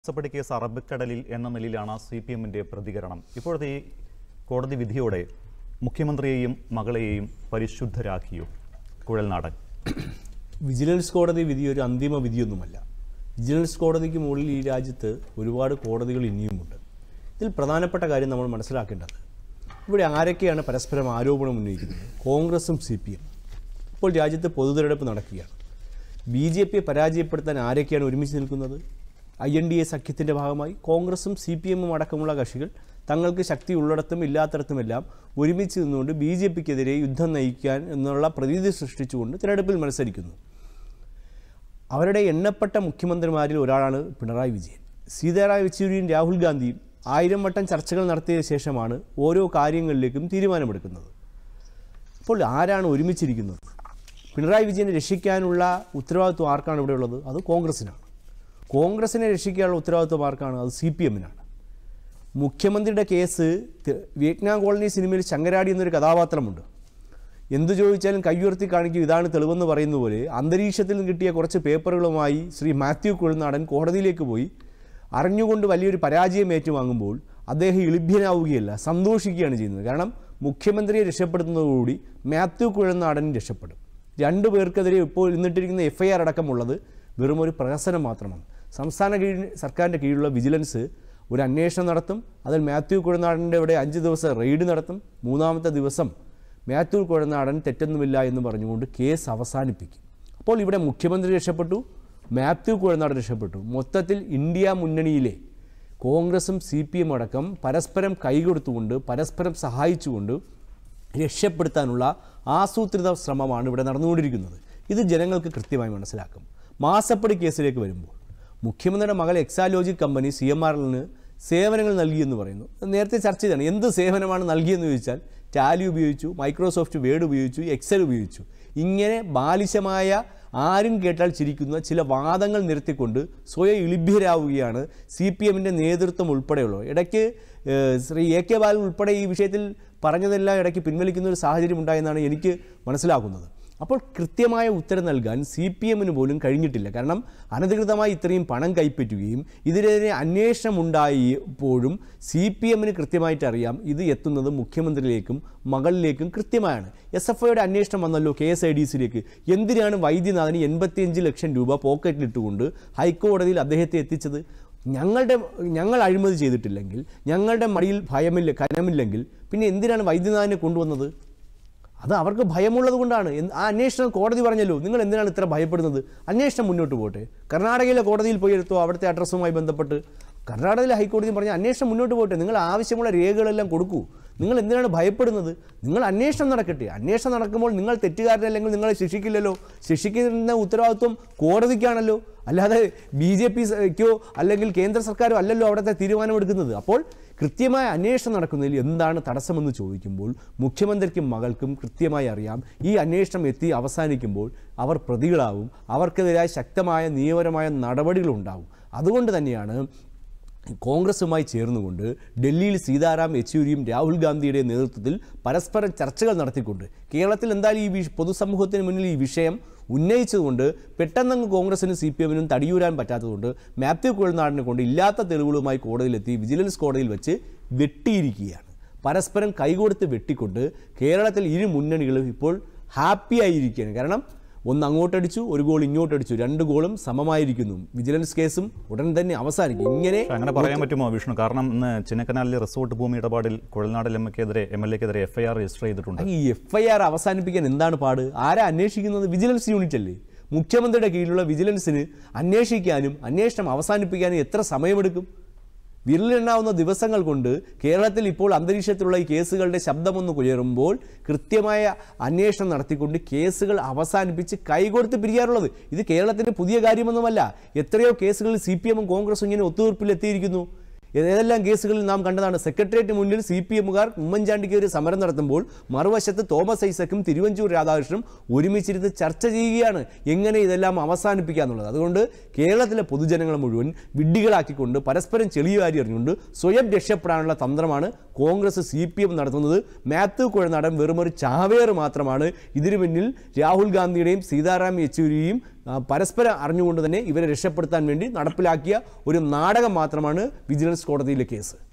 സപ്പടി case അറബിക്കടലിൽ എന്ന നിലയിലാണ് CPM-ന്റെ പ്രതികരണം. ഇപ്പോഴത്തെ ഈ കോടതി വിധിയോടെ മുഖ്യമന്ത്രിയെയും മകളെയും പരിശുദ്ധരാക്കിയോ കുഴൽനാടൻ? വിജിലൻസ് കോടതി വിധി ഒരു അന്തിമ വിധിയൊന്നുമല്ല. വിജിലൻസ് കോടതിക്ക് മുകളിൽ ഈ രാജ്യത്ത് ഒരുപാട് കോടതികൾ ഇനിയുമുണ്ട്. ഇതിൽ പ്രധാനപ്പെട്ട കാര്യം നമ്മൾ മനസ്സിലാക്കേണ്ടത്, ഇവിടെ ആരൊക്കെയാണ് പരസ്പരം ആരോപണം ഉന്നയിക്കുന്നത്? കോൺഗ്രസും CPM. ഇപ്പോൾ രാജ്യത്ത് പൊതുതെരഞ്ഞെടുപ്പ് നടക്കുകയാണ്. BJPയെ പരാജയപ്പെടുത്താൻ ആരൊക്കെയാണ് ഒരുമിച്ച് നിൽക്കുന്നത്? INDA സഖ്യത്തിൻ്റെ ഭാഗമായി കോൺഗ്രസും CPM-ഉം അടക്കമുള്ള കക്ഷികൾ തങ്ങൾക്ക് ശക്തി ഉള്ളിടത്തും ഇല്ലാത്തിടത്തുമെല്ലാം ഒരുമിച്ച് നിന്നുകൊണ്ട് BJPക്കെതിരെ യുദ്ധം നയിക്കാൻ എന്നുള്ള പ്രതീതി സൃഷ്ടിച്ചുകൊണ്ട് തിരഞ്ഞെടുപ്പിൽ മത്സരിക്കുന്നു. അവരുടെ എണ്ണപ്പെട്ട മുഖ്യമന്ത്രിമാരിൽ ഒരാളാണ് പിണറായി വിജയൻ. സീതാറാം യെച്ചൂരിയും രാഹുൽ ഗാന്ധിയും 1000 വട്ടം ചർച്ചകൾ നടത്തിയ ശേഷമാണ് ഓരോ കാര്യങ്ങളിലേക്കും തീരുമാനമെടുക്കുന്നത്. അപ്പോൾ ആരാണ് ഒരുമിച്ചിരിക്കുന്നത്? പിണറായി വിജയനെ രക്ഷിക്കാനുള്ള ഉത്തരവാദിത്വം ആർക്കാണ് ഇവിടെ ഉള്ളത്? അത് കോൺഗ്രസിനാണ്. കോൺഗ്രസിനെ രക്ഷിക്കാനുള്ള ഉത്തരവാദിത്വം ആർക്കാണ്? അത് CPM-നാണ്. മുഖ്യമന്ത്രിയുടെ കേസ് വിയറ്റ്നാം കോളനി സിനിമയിൽ ശങ്കരാടി എന്നൊരു കഥാപാത്രമുണ്ട്. എന്തു ചോദിച്ചാലും കയ്യുയർത്തി കാണിക്കും, ഇതാണ് തെളിവെന്ന് പറയുന്ന പോലെ അന്തരീക്ഷത്തിൽ നിന്ന് കിട്ടിയ കുറച്ച് പേപ്പറുകളുമായി ശ്രീ മാത്യു കുഴൽനാടൻ കോടതിയിലേക്ക് പോയി അറിഞ്ഞുകൊണ്ട് വലിയൊരു പരാജയം ഏറ്റുവാങ്ങുമ്പോൾ അദ്ദേഹം ഇളിഭ്യനാവുകയല്ല, സന്തോഷിക്കുകയാണ് ചെയ്യുന്നത്. കാരണം മുഖ്യമന്ത്രിയെ രക്ഷപ്പെടുത്തുന്നതോടുകൂടി മാത്യു കുഴൽനാടനും രക്ഷപ്പെടും. 2 പേർക്കെതിരെ ഇപ്പോൾ ഇന്നിട്ടിരിക്കുന്ന FIR അടക്കമുള്ളത് വെറും ഒരു പ്രഹസനം മാത്രമാണ്. സംസ്ഥാന സർക്കാരിൻ്റെ കീഴിലുള്ള വിജിലൻസ് ഒരു അന്വേഷണം നടത്തും. അതിൽ മാത്യു കുഴൽനാടൻ്റെ ഇവിടെ 5 ദിവസം റെയ്ഡ് നടത്തും. 3-ാമത്തെ ദിവസം മാത്യു കുഴൽനാടൻ തെറ്റൊന്നുമില്ല എന്ന് പറഞ്ഞുകൊണ്ട് കേസ് അവസാനിപ്പിക്കും. അപ്പോൾ ഇവിടെ മുഖ്യമന്ത്രി രക്ഷപ്പെട്ടു, മാത്യു കുഴൽനാടൻ രക്ഷപ്പെട്ടു. മൊത്തത്തിൽ ഇന്ത്യ മുന്നണിയിലെ കോൺഗ്രസും CPM അടക്കം പരസ്പരം കൈകൊടുത്തുകൊണ്ട് പരസ്പരം സഹായിച്ചുകൊണ്ട് രക്ഷപ്പെടുത്താനുള്ള ആസൂത്രിത ശ്രമമാണ് ഇവിടെ നടന്നുകൊണ്ടിരിക്കുന്നത്. ഇത് ജനങ്ങൾക്ക് കൃത്യമായി മനസ്സിലാക്കും. മാസപ്പടി കേസിലേക്ക് വരുമ്പോൾ മുഖ്യമന്ത്രിയുടെ മകൾ എക്സാലോജിക് കമ്പനി CMRL-ന് സേവനങ്ങൾ നൽകിയെന്ന് പറയുന്നു. നേരത്തെ ചർച്ച ചെയ്താണ്. എന്ത് സേവനമാണ് നൽകിയെന്ന് ചോദിച്ചാൽ ടാലി ഉപയോഗിച്ചു, മൈക്രോസോഫ്റ്റ് വേഡ് ഉപയോഗിച്ചു, എക്സൽ ഉപയോഗിച്ചു. ഇങ്ങനെ ബാലിശമായ, ആരും കേട്ടാൽ ചിരിക്കുന്ന ചില വാദങ്ങൾ നിരത്തിക്കൊണ്ട് സ്വയം ഇളിഭ്യരാവുകയാണ് CPM-ൻ്റെ നേതൃത്വം ഉൾപ്പെടെയുള്ളത്. ഇടയ്ക്ക് ശ്രീ AK ബാലൻ ഉൾപ്പെടെ ഈ വിഷയത്തിൽ പറഞ്ഞതെല്ലാം ഇടയ്ക്ക് പിൻവലിക്കുന്ന ഒരു സാഹചര്യം ഉണ്ടായെന്നാണ് എനിക്ക് മനസ്സിലാക്കുന്നത്. അപ്പോൾ കൃത്യമായ ഉത്തരം നൽകാൻ CPM-ന് പോലും കഴിഞ്ഞിട്ടില്ല. കാരണം അനധികൃതമായി ഇത്രയും പണം കൈപ്പറ്റുകയും ഇതിനെതിരെ അന്വേഷണം ഉണ്ടായപ്പോഴും CPM-ന് കൃത്യമായിട്ട് അറിയാം ഇത് എത്തുന്നത് മുഖ്യമന്ത്രിയിലേക്കും മകളിലേക്കും കൃത്യമായാണ്. SFIയുടെ അന്വേഷണം വന്നല്ലോ KSIDCയിലേക്ക്. എന്തിനാണ് വൈദ്യനാഥന് 85 ലക്ഷം രൂപ പോക്കറ്റിലിട്ടുകൊണ്ട് ഹൈക്കോടതിയിൽ അദ്ദേഹത്തെ എത്തിച്ചത്? ഞങ്ങൾ അഴിമതി ചെയ്തിട്ടില്ലെങ്കിൽ, ഞങ്ങളുടെ മടിയിൽ ഭയമില്ല, കനമില്ലെങ്കിൽ പിന്നെ എന്തിനാണ് വൈദ്യനാഥനെ കൊണ്ടുവന്നത്? അത് അവർക്ക് ഭയമുള്ളത് കൊണ്ടാണ്. ആ അന്വേഷണം കോടതി പറഞ്ഞല്ലോ, നിങ്ങൾ എന്തിനാണ് ഇത്ര ഭയപ്പെടുന്നത്? അന്വേഷണം മുന്നോട്ട് പോട്ടെ. കർണാടകയിലെ കോടതിയിൽ പോയി എടുത്തോ, അവിടുത്തെ അഡ്രസ്സുമായി ബന്ധപ്പെട്ട് കർണാടകയിലെ ഹൈക്കോടതി പറഞ്ഞ അന്വേഷണം മുന്നോട്ട് പോട്ടെ, നിങ്ങൾ ആവശ്യമുള്ള രേഖകളെല്ലാം കൊടുക്കൂ. നിങ്ങൾ എന്തിനാണ് ഭയപ്പെടുന്നത്? നിങ്ങൾ അന്വേഷണം നടക്കട്ടെ. അന്വേഷണം നടക്കുമ്പോൾ നിങ്ങൾ തെറ്റുകാരനല്ലെങ്കിൽ നിങ്ങളെ ശിക്ഷിക്കില്ലല്ലോ. ശിക്ഷിക്കുന്ന ഉത്തരവാദിത്വം കോടതിക്കാണല്ലോ, അല്ലാതെ BJPക്കോ അല്ലെങ്കിൽ കേന്ദ്ര സർക്കാരോ അല്ലല്ലോ അവിടുത്തെ തീരുമാനമെടുക്കുന്നത്. അപ്പോൾ കൃത്യമായ അന്വേഷണം നടക്കുന്നതിൽ എന്താണ് തടസ്സമെന്ന് ചോദിക്കുമ്പോൾ മുഖ്യമന്ത്രിക്കും മകൾക്കും കൃത്യമായി അറിയാം ഈ അന്വേഷണം എത്തി അവസാനിക്കുമ്പോൾ അവർ പ്രതികളാവും, അവർക്കെതിരായ ശക്തമായ നിയമപരമായ നടപടികളുണ്ടാവും. അതുകൊണ്ട് തന്നെയാണ് കോൺഗ്രസുമായി ചേർന്നുകൊണ്ട് ഡൽഹിയിൽ സീതാറാം യെച്ചൂരിയും രാഹുൽ ഗാന്ധിയുടെ നേതൃത്വത്തിൽ പരസ്പരം ചർച്ചകൾ നടത്തിക്കൊണ്ട് കേരളത്തിൽ എന്തായാലും ഈ പൊതുസമൂഹത്തിന് മുന്നിൽ ഈ വിഷയം ഉന്നയിച്ചതുകൊണ്ട് പെട്ടെന്നങ്ങ് കോൺഗ്രസിനും CPM-നും തടിയൂരാൻ പറ്റാത്തതുകൊണ്ട് മാത്യു കുഴൽനാടനെ കൊണ്ട് ഇല്ലാത്ത തെളിവുകളുമായി കോടതിയിലെത്തി വിജിലൻസ് കോടതിയിൽ വെച്ച് വെട്ടിയിരിക്കുകയാണ്. പരസ്പരം കൈകൊടുത്ത് വെട്ടിക്കൊണ്ട് കേരളത്തിൽ ഇരു മുന്നണികളും ഇപ്പോൾ ഹാപ്പി ആയിരിക്കുകയാണ്. കാരണം ഒന്ന് അങ്ങോട്ടടിച്ചു, ഒരു ഗോൾ ഇങ്ങോട്ടടിച്ചു, 2 ഗോളും സമമായിരിക്കുന്നു. വിജിലൻസ് കേസും ഉടൻ തന്നെ അവസാനിക്കും. ഇങ്ങനെ അങ്ങനെ പറയാൻ പറ്റുമോ വിഷ്ണു? കാരണം ഇന്ന് ചിന്നക്കനാലിലെ റിസോർട്ട് ഭൂമി ഇടപാടിൽ കുഴൽനാടൻ MLA-ക്കെതിരെ FIR രജിസ്റ്റർ ചെയ്തിട്ടുണ്ട്. ഈ FIR അവസാനിപ്പിക്കാൻ എന്താണ് പാട്? ആരാ അന്വേഷിക്കുന്നത്? വിജിലൻസ് യൂണിറ്റ് അല്ലേ? മുഖ്യമന്ത്രിയുടെ കീഴിലുള്ള വിജിലൻസിന് അന്വേഷിക്കാനും അന്വേഷണം അവസാനിപ്പിക്കാനും എത്ര സമയമെടുക്കും? വിരലിലെണ്ണാവുന്ന ദിവസങ്ങൾ കൊണ്ട് കേരളത്തിൽ ഇപ്പോൾ അന്തരീക്ഷത്തിലുള്ള ഈ കേസുകളുടെ ശബ്ദമൊന്ന് ഉയരുമ്പോൾ കൃത്യമായ അന്വേഷണം നടത്തിക്കൊണ്ട് കേസുകൾ അവസാനിപ്പിച്ച് കൈകൊടുത്ത് പിരിയാറുള്ളത്. ഇത് കേരളത്തിൻ്റെ പുതിയ കാര്യമൊന്നുമല്ല. എത്രയോ കേസുകളിൽ CPM-ഉം കോൺഗ്രസും ഇങ്ങനെ ഒത്തുതീർപ്പിലെത്തിയിരിക്കുന്നു. ഏതെല്ലാം കേസുകളിൽ നാം കണ്ടതാണ്. സെക്രട്ടേറിയറ്റ് മുന്നിൽ CPM-കാർ ഉമ്മൻചാണ്ടിക്ക് ഒരു സമരം നടത്തുമ്പോൾ മറുവശത്ത് തോമസ് ഐസക്കും തിരുവഞ്ചൂർ രാധാകൃഷ്ണനും ഒരുമിച്ചിരുന്ന് ചർച്ച ചെയ്യുകയാണ് എങ്ങനെ ഇതെല്ലാം അവസാനിപ്പിക്കുക എന്നുള്ളത്. അതുകൊണ്ട് കേരളത്തിലെ പൊതുജനങ്ങളെ മുഴുവൻ വിഡ്ഢികളാക്കിക്കൊണ്ട് പരസ്പരം ചെളിവാരി എറിഞ്ഞുകൊണ്ട് സ്വയം രക്ഷപ്പെടാനുള്ള തന്ത്രമാണ് കോൺഗ്രസ് CPM നടത്തുന്നത്. മാത്യു കുഴൽനാടൻ വെറുമൊരു ചാവേറ് മാത്രമാണ്. ഇതിനു പിന്നിൽ രാഹുൽ ഗാന്ധിയുടെയും സീതാറാം യെച്ചൂരിയും പരസ്പരം അറിഞ്ഞുകൊണ്ട് തന്നെ ഇവരെ രക്ഷപ്പെടുത്താൻ വേണ്ടി നടപ്പിലാക്കിയ ഒരു നാടകം മാത്രമാണ് വിജിലൻസ് കോടതിയിലെ കേസ്.